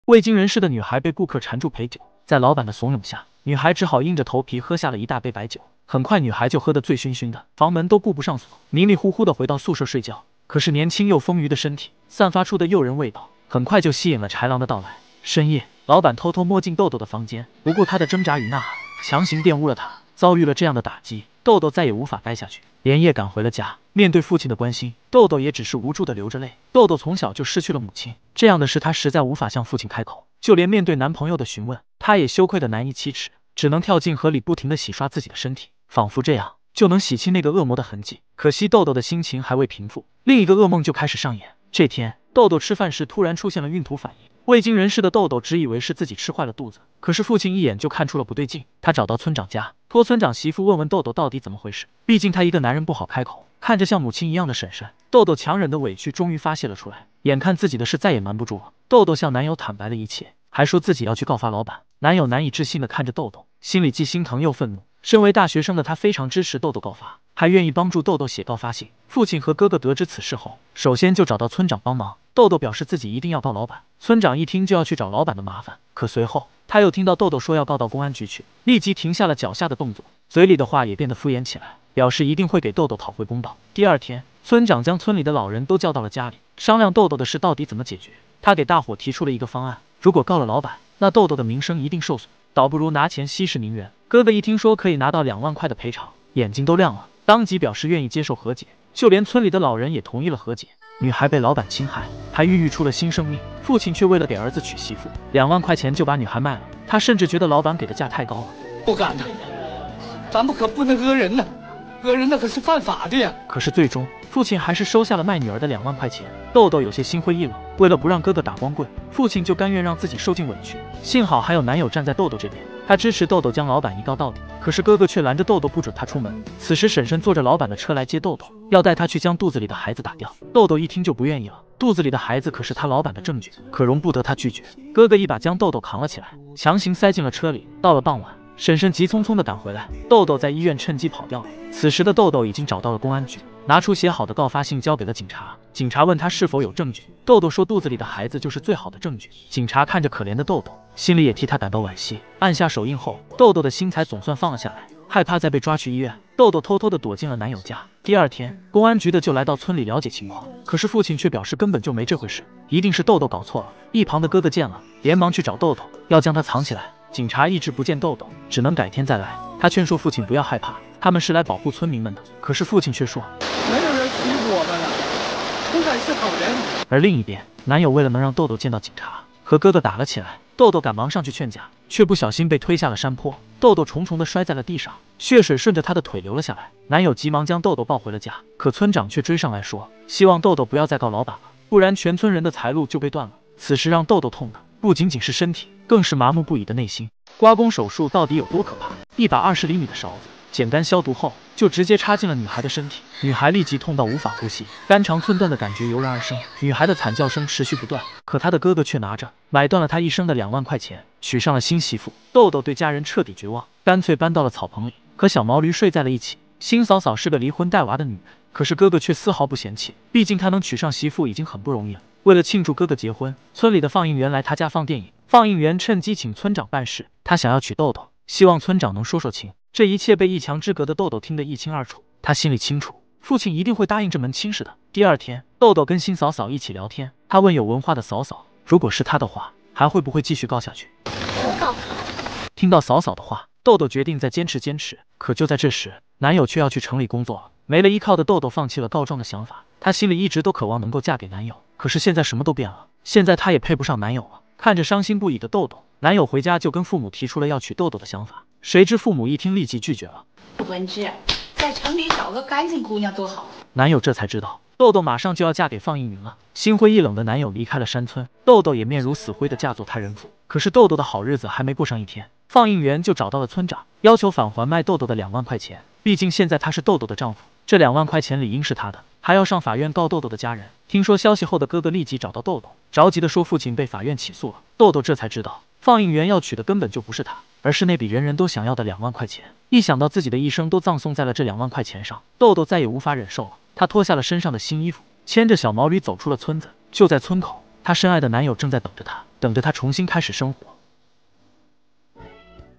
未经人事的女孩被顾客缠住陪酒，在老板的怂恿下，女孩只好硬着头皮喝下了一大杯白酒。很快，女孩就喝得醉醺醺的，房门都顾不上锁，迷迷糊糊的回到宿舍睡觉。可是年轻又丰腴的身体散发出的诱人味道，很快就吸引了豺狼的到来。深夜，老板偷偷摸进豆豆的房间，不顾他的挣扎与呐喊，强行玷污了他。遭遇了这样的打击，豆豆再也无法待下去，连夜赶回了家。面对父亲的关心，豆豆也只是无助的流着泪。豆豆从小就失去了母亲，这样的事她实在无法向父亲开口，就连面对男朋友的询问，她也羞愧的难以启齿，只能跳进河里不停的洗刷自己的身体，仿佛这样就能洗清那个恶魔的痕迹。可惜豆豆的心情还未平复，另一个噩梦就开始上演。这天，豆豆吃饭时突然出现了孕吐反应，未经人事的豆豆只以为是自己吃坏了肚子，可是父亲一眼就看出了不对劲，他找到村长家，托村长媳妇问问豆豆到底怎么回事。毕竟他一个男人不好开口，看着像母亲一样的婶婶，豆豆强忍的委屈终于发泄了出来。眼看自己的事再也瞒不住了，豆豆向男友坦白了一切，还说自己要去告发老板。男友难以置信的看着豆豆，心里既心疼又愤怒。身为大学生的他非常支持豆豆告发，还愿意帮助豆豆写告发信。父亲和哥哥得知此事后，首先就找到村长帮忙。豆豆表示自己一定要告老板，村长一听就要去找老板的麻烦。可随后他又听到豆豆说要告到公安局去，立即停下了脚下的动作，嘴里的话也变得敷衍起来，表示一定会给豆豆讨回公道。第二天，村长将村里的老人都叫到了家里，商量豆豆的事到底怎么解决。他给大伙提出了一个方案，如果告了老板，那豆豆的名声一定受损，倒不如拿钱息事宁人。哥哥一听说可以拿到2万块的赔偿，眼睛都亮了，当即表示愿意接受和解。就连村里的老人也同意了和解。女孩被老板侵害，还孕育出了新生命，父亲却为了给儿子娶媳妇，2万块钱就把女孩卖了。他甚至觉得老板给的价太高了。 不敢的，咱们可不能讹人呢，讹人那可是犯法的呀。 可是最终，父亲还是收下了卖女儿的2万块钱。豆豆有些心灰意冷，为了不让哥哥打光棍，父亲就甘愿让自己受尽委屈。幸好还有男友站在豆豆这边，他支持豆豆将老板一告到底。可是哥哥却拦着豆豆不准他出门。此时婶婶坐着老板的车来接豆豆，要带他去将肚子里的孩子打掉。豆豆一听就不愿意了，肚子里的孩子可是他老板的证据，可容不得他拒绝。哥哥一把将豆豆扛了起来，强行塞进了车里。到了傍晚，婶婶急匆匆地赶回来，豆豆在医院趁机跑掉了。此时的豆豆已经找到了公安局，拿出写好的告发信交给了警察。警察问他是否有证据，豆豆说肚子里的孩子就是最好的证据。警察看着可怜的豆豆，心里也替他感到惋惜。按下手印后，豆豆的心才总算放了下来。害怕再被抓去医院，豆豆偷偷地躲进了男友家。第二天，公安局的就来到村里了解情况，可是父亲却表示根本就没这回事，一定是豆豆搞错了。一旁的哥哥见了，连忙去找豆豆，要将他藏起来。警察一直不见豆豆，只能改天再来。他劝说父亲不要害怕，他们是来保护村民们的。可是父亲却说， 没有人欺负我们了，村长是好人。 而另一边，男友为了能让豆豆见到警察，和哥哥打了起来。豆豆赶忙上去劝架，却不小心被推下了山坡，豆豆重重的摔在了地上，血水顺着他的腿流了下来。男友急忙将豆豆抱回了家，可村长却追上来说，希望豆豆不要再告老板了，不然全村人的财路就被断了。此时让豆豆痛的不仅仅是身体，更是麻木不已的内心。刮宫手术到底有多可怕？一把20厘米的勺子剪干消毒后，就直接插进了女孩的身体。女孩立即痛到无法呼吸，肝肠寸断的感觉油然而生。女孩的惨叫声持续不断，可她的哥哥却拿着买断了她一生的2万块钱，娶上了新媳妇。豆豆对家人彻底绝望，干脆搬到了草棚里，和小毛驴睡在了一起。新嫂嫂是个离婚带娃的女人，可是哥哥却丝毫不嫌弃，毕竟他能娶上媳妇已经很不容易了。为了庆祝哥哥结婚，村里的放映员来他家放电影。放映员趁机请村长办事，他想要娶豆豆，希望村长能说说情。这一切被一墙之隔的豆豆听得一清二楚，他心里清楚，父亲一定会答应这门亲事的。第二天，豆豆跟新嫂嫂一起聊天，他问有文化的嫂嫂，如果是他的话，还会不会继续告下去？ 我告他。 听到嫂嫂的话，豆豆决定再坚持坚持。可就在这时，男友却要去城里工作了。没了依靠的豆豆放弃了告状的想法，她心里一直都渴望能够嫁给男友，可是现在什么都变了，现在她也配不上男友了。看着伤心不已的豆豆，男友回家就跟父母提出了要娶豆豆的想法，谁知父母一听立即拒绝了。 文芝，在城里找个干净姑娘多好。 男友这才知道，豆豆马上就要嫁给放映云了。心灰意冷的男友离开了山村，豆豆也面如死灰的嫁作他人妇。可是豆豆的好日子还没过上一天，放映员就找到了村长，要求返还卖豆豆的2万块钱。毕竟现在她是豆豆的丈夫，这2万块钱理应是他的，还要上法院告豆豆的家人。听说消息后的哥哥立即找到豆豆，着急的说父亲被法院起诉了。豆豆这才知道，放映员要娶的根本就不是他，而是那笔人人都想要的2万块钱。一想到自己的一生都葬送在了这2万块钱上，豆豆再也无法忍受了。他脱下了身上的新衣服，牵着小毛驴走出了村子。就在村口， 她深爱的男友正在等着她，等着她重新开始生活。